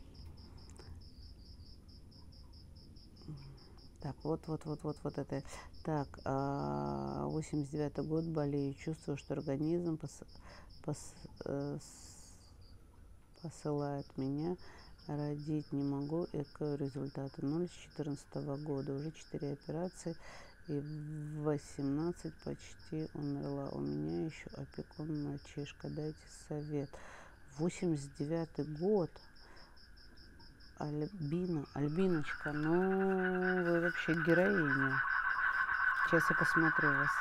Так, вот, вот, вот, вот, вот это. Так, восемьдесят девятый год, болею, чувствую, что организм пос, пос, э, посылает меня. Родить не могу, эко результаты ноль с четырнадцатого года, уже четыре операции, и в восемнадцать почти умерла. У меня еще опекун мальчишка, дайте совет. восемьдесят девятый год, Альбина, Альбиночка, ну вы вообще героиня. Сейчас я посмотрю вас.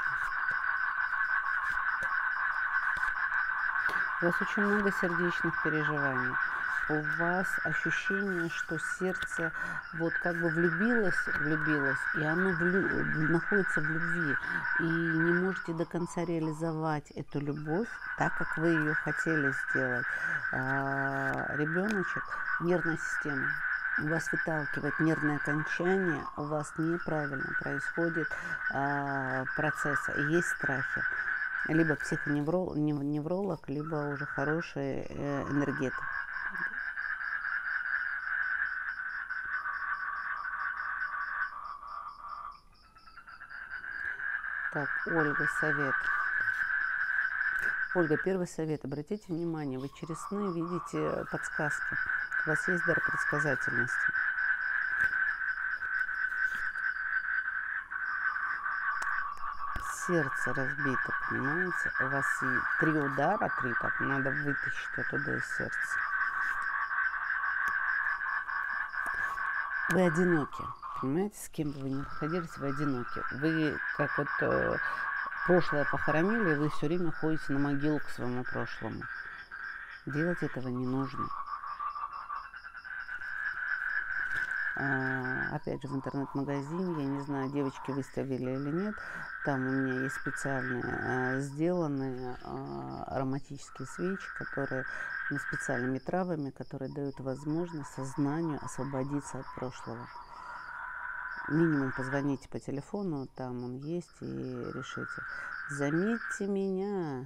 У вас очень много сердечных переживаний. У вас ощущение, что сердце вот как бы влюбилось, влюбилось, и оно влю... находится в любви, и не можете до конца реализовать эту любовь так, как вы ее хотели сделать. А, ребеночек, нервная система, у вас выталкивает нервное окончание, у вас неправильно происходит а, процесс, есть страхи. Либо психоневролог, либо уже хороший э, энергетик. Так, Ольга, совет. Ольга, первый совет. Обратите внимание, вы через сны видите подсказки. У вас есть дар предсказательности. Сердце разбито, понимаете? У вас и три удара, три, так надо вытащить оттуда из сердца. Вы одиноки, понимаете, с кем бы вы ни находились, вы одиноки. Вы как вот э, прошлое похоронили, вы все время ходите на могилу к своему прошлому. Делать этого не нужно. А, опять же, в интернет-магазине, я не знаю, девочки выставили или нет, там у меня есть специальные а, сделанные а, ароматические свечи, которые ну, специальными травами, которые дают возможность сознанию освободиться от прошлого. Минимум позвоните по телефону, там он есть, и решите. Заметьте меня,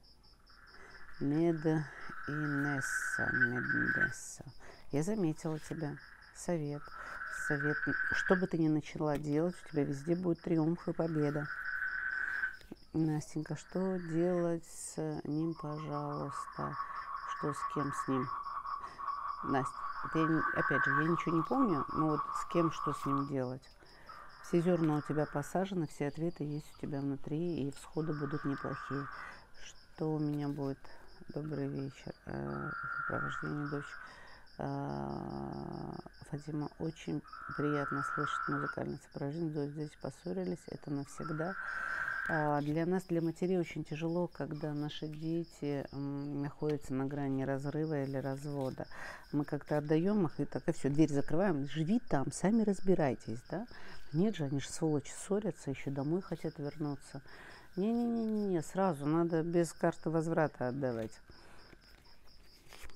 Мед Инесса, Меднесса. Я заметила тебя. Совет. Совет. Что бы ты ни начала делать, у тебя везде будет триумф и победа. Настенька, что делать с ним, пожалуйста? Что с кем с ним? Настя, я, опять же, я ничего не помню, но вот с кем, что с ним делать? Все зерна у тебя посажены, все ответы есть у тебя внутри, и всходы будут неплохие. Что у меня будет? Добрый вечер. Сопровождение дочь. Фатима, очень приятно слышать музыкальное сопровождение. Здесь поссорились, это навсегда. Для нас, для матерей, очень тяжело, когда наши дети находятся на грани разрыва или развода. Мы как-то отдаем их, и так, и все, дверь закрываем, живи там, сами разбирайтесь, да? Нет же, они же сволочи ссорятся, еще домой хотят вернуться. Не-не-не, сразу надо без карты возврата отдавать.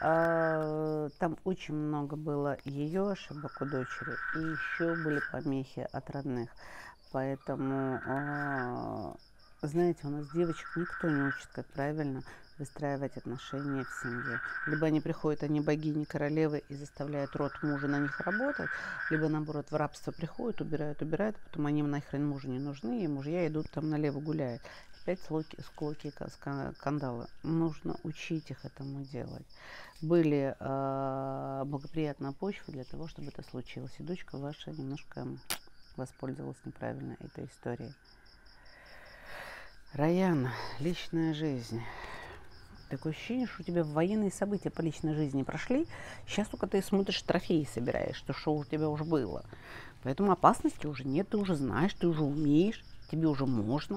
А, там очень много было ее ошибок у дочери, и еще были помехи от родных. Поэтому, а, знаете, у нас девочек никто не учит, как правильно выстраивать отношения в семье. Либо они приходят, они богини, королевы и заставляют род мужа на них работать, либо наоборот в рабство приходят, убирают, убирают, потом они нахрен мужу не нужны, и мужья идут там налево гуляют. Опять склоки, склоки, скандалы. Нужно учить их этому делать. Были э, благоприятные почвы для того, чтобы это случилось. И дочка ваша немножко воспользовалась неправильно этой историей. Раяна, личная жизнь. Такое ощущение, что у тебя военные события по личной жизни прошли. Сейчас только ты смотришь, трофеи собираешь, то, что у тебя уже было. Поэтому опасности уже нет, ты уже знаешь, ты уже умеешь, тебе уже можно.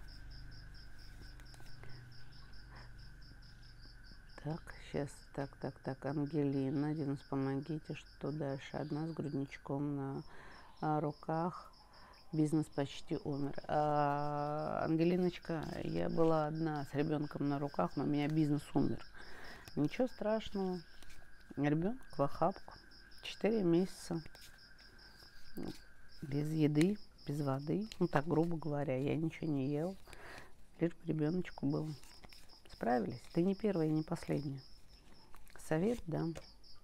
Так, сейчас, так, так, так, Ангелина, Динус, помогите, что дальше? Одна с грудничком на а, руках, бизнес почти умер. А, Ангелиночка, я была одна с ребенком на руках, но у меня бизнес умер. Ничего страшного, ребенок в охапку, четыре месяца, без еды, без воды, ну так, грубо говоря, я ничего не ел, лишь бы ребеночку было. Справились. Ты не первая и не последняя. Совет дам.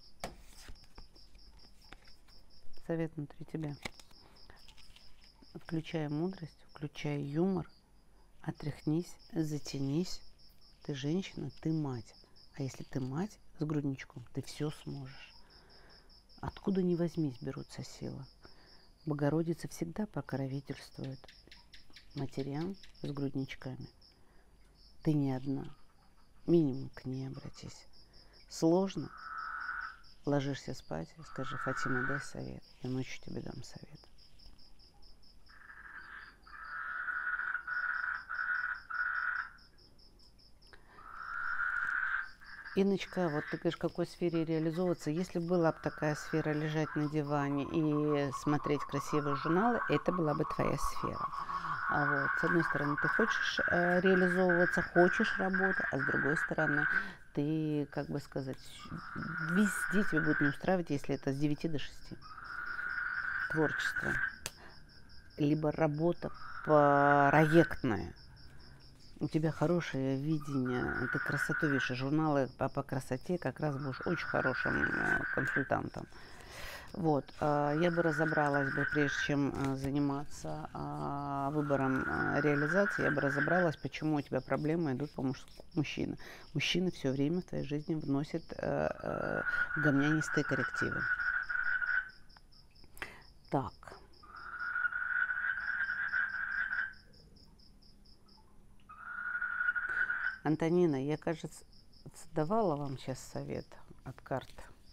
Совет внутри тебя. Включай мудрость, включай юмор. Отряхнись, затянись. Ты женщина, ты мать. А если ты мать с грудничком, ты все сможешь. Откуда ни возьмись берутся силы. Богородица всегда покровительствует матерям с грудничками. Ты не одна. Минимум к ней обратись. Сложно? Ложишься спать и скажи: Фатима, дай совет. Я ночью тебе дам совет. Инночка, вот ты говоришь, в какой сфере реализовываться. Если была бы такая сфера лежать на диване и смотреть красивые журналы, это была бы твоя сфера. А вот, с одной стороны, ты хочешь э, реализовываться, хочешь работать, а с другой стороны, ты, как бы сказать, везде тебя будет не устраивать, если это с девяти до шести. Творчество. Либо работа проектная. У тебя хорошее видение, ты красоту видишь, журналы по, по красоте как раз будешь очень хорошим э, консультантом. Вот, э, я бы разобралась бы, прежде чем э, заниматься э, выбором э, реализации, я бы разобралась, почему у тебя проблемы идут по мужчинам. Мужчины все время в твоей жизни вносят э, э, гомнянистые коррективы. Так. Антонина, я, кажется, давала вам сейчас совет от карт.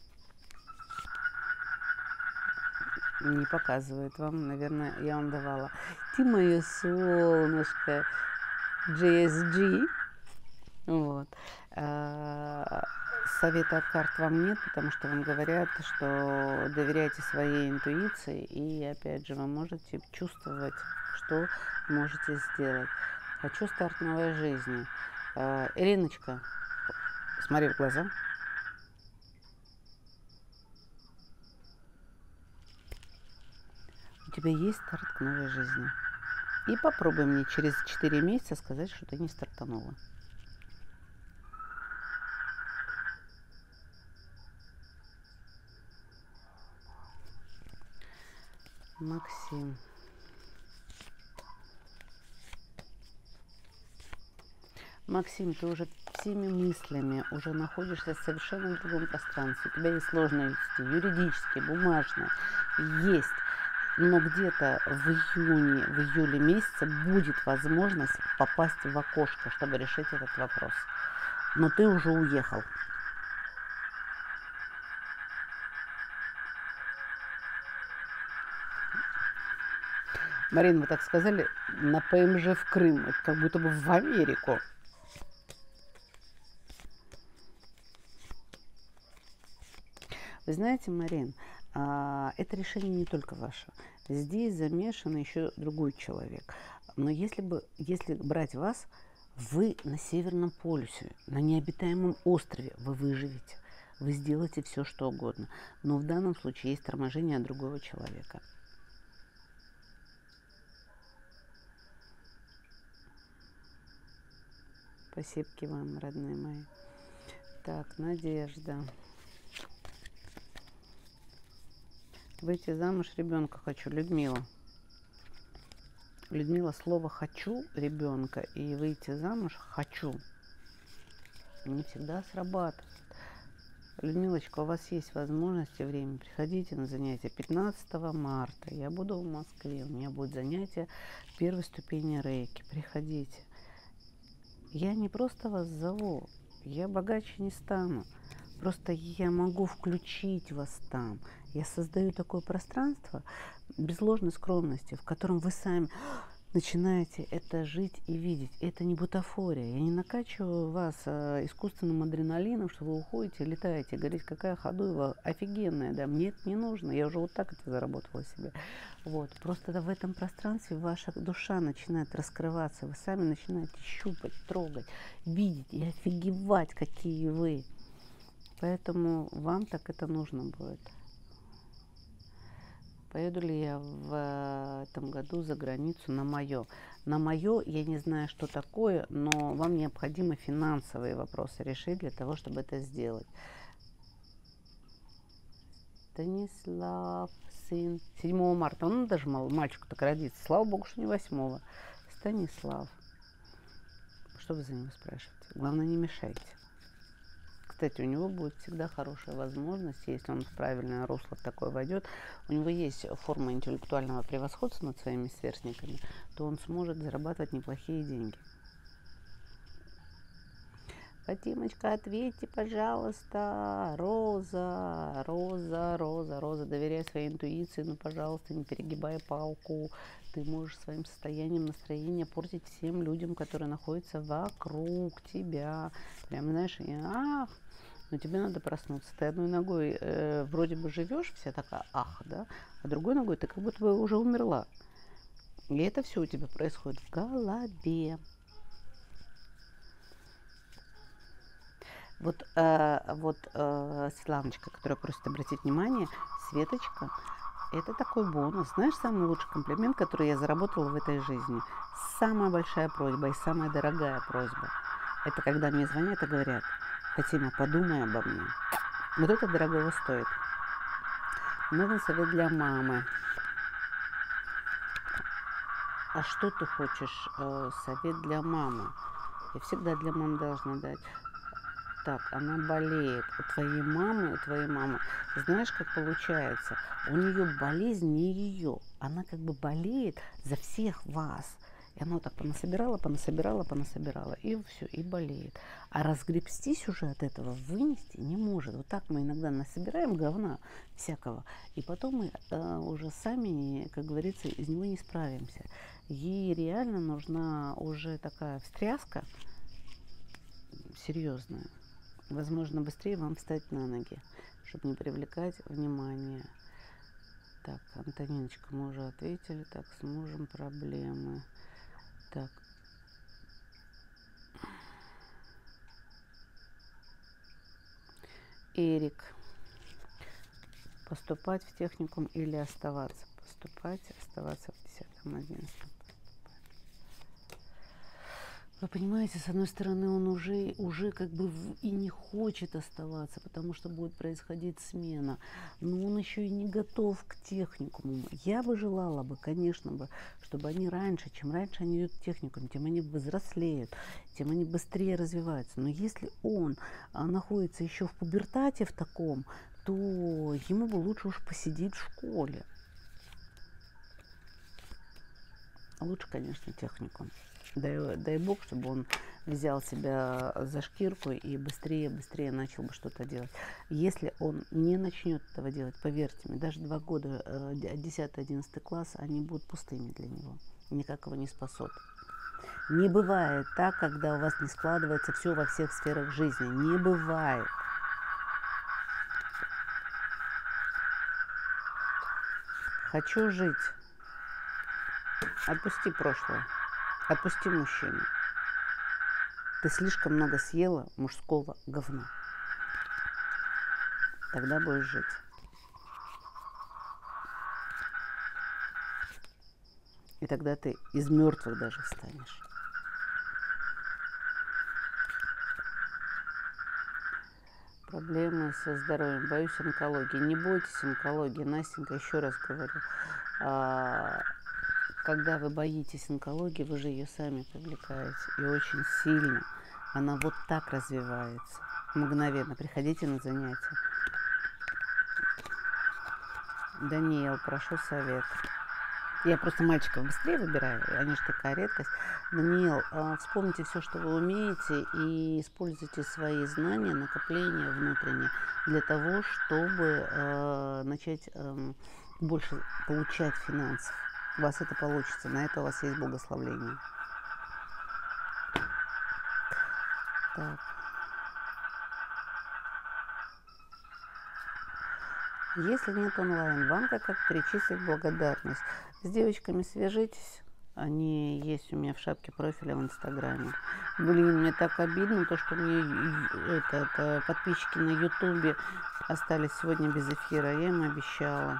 Не показывает вам, наверное, я вам давала. Ты мое солнышко, джей эс джи. Вот. Совета от карт вам нет, потому что вам говорят, что доверяйте своей интуиции, и опять же вы можете чувствовать, что можете сделать. Хочу старт новой жизни. Ириночка, смотри в глаза. У тебя есть старт к новой жизни. И попробуй мне через четыре месяца сказать, что ты не стартанула. Максим. Максим, ты уже всеми мыслями уже находишься в совершенно другом пространстве. У тебя есть сложности юридические, бумажные, есть. Но где-то в июне, в июле месяце будет возможность попасть в окошко, чтобы решить этот вопрос. Но ты уже уехал. Марина, вы так сказали, на Пэ Эм Жэ в Крым. Это как будто бы в Америку. Вы знаете, Марин, это решение не только ваше. Здесь замешан еще другой человек. Но если бы, если брать вас, вы на Северном полюсе, на необитаемом острове, вы выживете. вы сделаете все, что угодно. Но в данном случае есть торможение от другого человека. Спасибо вам, родные мои. Так, Надежда. Выйти замуж, ребенка хочу. Людмила. Людмила, слово «хочу» ребенка и выйти замуж «хочу» не всегда срабатывает. Людмилочка, у вас есть возможность и время. Приходите на занятия пятнадцатого марта. Я буду в Москве. У меня будет занятие первой ступени рейки. Приходите. Я не просто вас зову. Я богаче не стану. Просто я могу включить вас там. Я создаю такое пространство без ложной скромности, в котором вы сами начинаете это жить и видеть. Это не бутафория. Я не накачиваю вас э, искусственным адреналином, что вы уходите, летаете, говорите, какая Ходуева офигенная. Да, мне это не нужно. Я уже вот так это заработала себе. Вот. Просто в этом пространстве ваша душа начинает раскрываться. Вы сами начинаете щупать, трогать, видеть и офигевать, какие вы. Поэтому вам так это нужно будет. Поеду ли я в этом году за границу на мое? На мое я не знаю, что такое, но вам необходимо финансовые вопросы решить для того, чтобы это сделать. Станислав, сын. седьмого марта. Он даже мальчик так родится. Слава богу, что не восьмого. Станислав. Что вы за него спрашиваете? Главное, не мешайте. Кстати, у него будет всегда хорошая возможность, если он в правильное русло в такое войдет, у него есть форма интеллектуального превосходства над своими сверстниками, то он сможет зарабатывать неплохие деньги. Фатимочка, ответьте, пожалуйста. Роза, Роза, Роза, Роза, доверяй своей интуиции, но, пожалуйста, не перегибай палку. Ты можешь своим состоянием настроения портить всем людям, которые находятся вокруг тебя. Прям, знаешь, ах, но тебе надо проснуться. Ты одной ногой э, вроде бы живешь, вся такая ах, да, а другой ногой ты как будто бы уже умерла. И это все у тебя происходит в голове. Вот, э, вот э, Светланочка, которая просит обратить внимание, Светочка, это такой бонус. Знаешь, самый лучший комплимент, который я заработала в этой жизни? Самая большая просьба и самая дорогая просьба. Это когда мне звонят и говорят: Фатима, подумай обо мне. Вот это дорогого стоит. Нужен совет для мамы. А что ты хочешь? Э, совет для мамы. Я всегда для мам должна дать. Так, она болеет. У твоей мамы, у твоей мамы, знаешь, как получается? У нее болезнь не ее. Она как бы болеет за всех вас. И она вот так понасобирала, понасобирала, понасобирала. И все, и болеет. А разгребстись уже от этого, вынести не может. Вот так мы иногда насобираем говна всякого. И потом мы э, уже сами, как говорится, из него не справимся. Ей реально нужна уже такая встряска серьезная. Возможно, быстрее вам встать на ноги, чтобы не привлекать внимание. Так, Антониночка, мы уже ответили. Так, с мужем проблемы. Так. Эрик. Поступать в техникум или оставаться? Поступать, оставаться в десятом, одиннадцатом. Вы понимаете, с одной стороны, он уже, уже как бы и не хочет оставаться, потому что будет происходить смена. Но он еще и не готов к техникуму. Я бы желала бы, конечно бы, чтобы они раньше, чем раньше они идут в техникум, тем они взрослеют, тем они быстрее развиваются. Но если он а, находится еще в пубертате в таком, то ему бы лучше уж посидеть в школе. Лучше, конечно, техникум. Дай, дай бог, чтобы он взял себя за шкирку и быстрее-быстрее начал бы что-то делать. Если он не начнет этого делать, поверьте мне, даже два года, десятый-одиннадцатый класс, они будут пустыми для него. Никак его не спасут. Не бывает так, когда у вас не складывается все во всех сферах жизни. Не бывает. Хочу жить. Отпусти прошлое. Отпусти мужчину. Ты слишком много съела мужского говна. тогда будешь жить. И тогда ты из мертвых даже встанешь. Проблемы со здоровьем. Боюсь онкологии. Не бойтесь онкологии. Настенька, еще раз говорю. А, когда вы боитесь онкологии, вы же ее сами привлекаете. И очень сильно. Она вот так развивается. Мгновенно. Приходите на занятия. Даниил, прошу совет. Я просто мальчиков быстрее выбираю, они же такая редкость. Даниил, вспомните все, что вы умеете, и используйте свои знания, накопления внутренние для того, чтобы э, начать э, больше получать финансов. У вас это получится, на это у вас есть благословление. Так. Если нет онлайн банка, как перечислить благодарность? С девочками свяжитесь. Они есть у меня в шапке профиля в Инстаграме. Блин, мне так обидно, то, что мне это, это, подписчики на Ютубе остались сегодня без эфира. Я им обещала.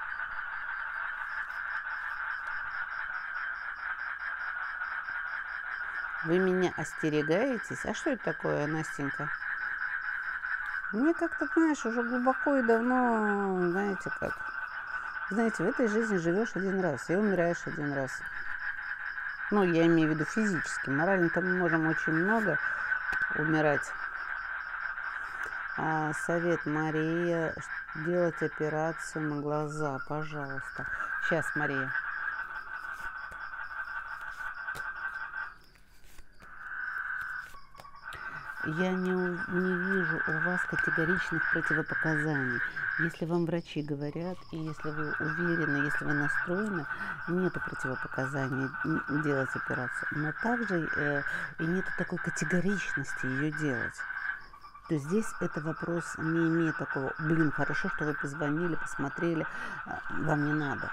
Вы меня остерегаетесь? А что это такое, Настенька? Мне как-то, знаешь, уже глубоко и давно, знаете как, знаете, в этой жизни живешь один раз и умираешь один раз. Ну, я имею в виду физически. Морально-то мы можем очень много умирать. А, совет Мария, делать операцию на глаза, пожалуйста. Сейчас, Мария. Я не, не вижу у вас категоричных противопоказаний. Если вам врачи говорят, и если вы уверены, если вы настроены, нет противопоказаний делать операцию. Но также э, и нет такой категоричности ее делать. То есть здесь это вопрос не имеет такого, блин, хорошо, что вы позвонили, посмотрели, вам не надо.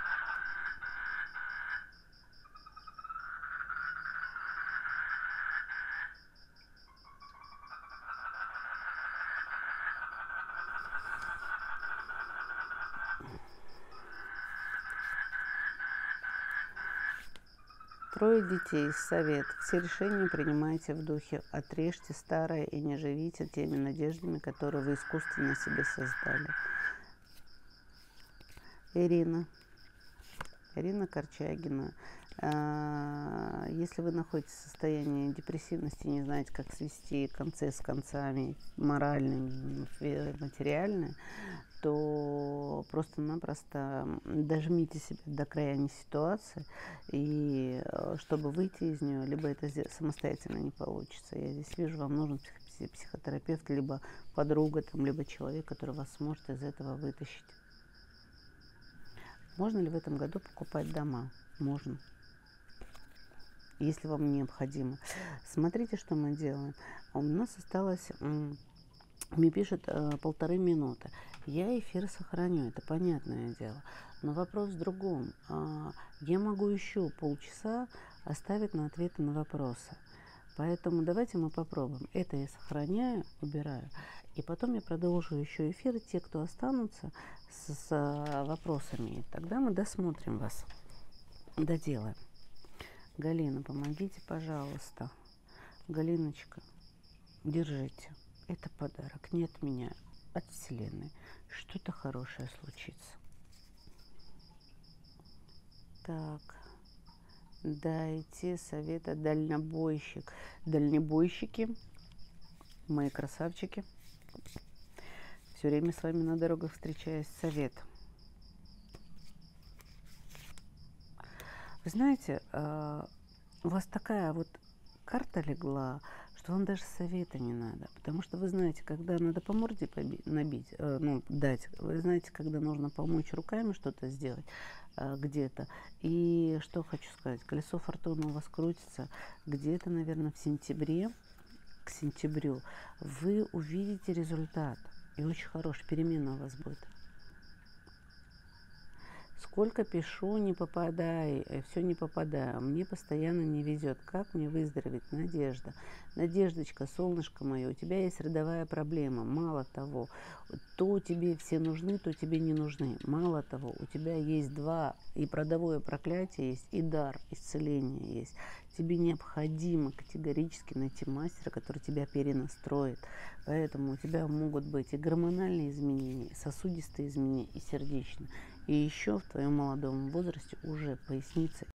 Трое детей. Совет. Все решения принимайте в духе. Отрежьте старое и не живите теми надеждами, которые вы искусственно себе создали. Ирина. Ирина Корчагина. Если вы находитесь в состоянии депрессивности, не знаете, как свести концы с концами, моральные, материальные, то просто-напросто дожмите себя до крайней ситуации, и чтобы выйти из нее, либо это самостоятельно не получится. Я здесь вижу, вам нужен психотерапевт, либо подруга, там, либо человек, который вас сможет из этого вытащить. Можно ли в этом году покупать дома? Можно. Если вам необходимо. Смотрите, что мы делаем. У нас осталось, мне пишет полторы минуты. Я эфир сохраню, это понятное дело. Но вопрос в другом. Я могу еще полчаса оставить на ответы на вопросы. Поэтому давайте мы попробуем. Это я сохраняю, убираю. И потом я продолжу еще эфир. Те, кто останутся с, с вопросами, тогда мы досмотрим вас. Доделаем. Галина, помогите, пожалуйста. Галиночка, держите. Это подарок. Не от меня, от Вселенной. Что-то хорошее случится. Так. Дайте совета дальнобойщик. Дальнобойщики, мои красавчики. Все время с вами на дорогах встречаюсь. Совет. Вы знаете, у вас такая вот карта легла, что вам даже совета не надо. Потому что вы знаете, когда надо по морде побить, набить, ну, дать. Вы знаете, когда нужно помочь руками что-то сделать где-то. И что хочу сказать, колесо фортуны у вас крутится где-то, наверное, в сентябре, к сентябрю. Вы увидите результат. И очень хорошая перемена у вас будет. Сколько пишу, не попадай, все не попадаю. Мне постоянно не везет. Как мне выздороветь? Надежда. Надеждочка, солнышко мое, у тебя есть родовая проблема. Мало того, то тебе все нужны, то тебе не нужны. Мало того, у тебя есть два, и родовое проклятие есть, и дар исцеления есть. Тебе необходимо категорически найти мастера, который тебя перенастроит. Поэтому у тебя могут быть и гормональные изменения, и сосудистые изменения, и сердечные. И еще в твоем молодом возрасте уже поясница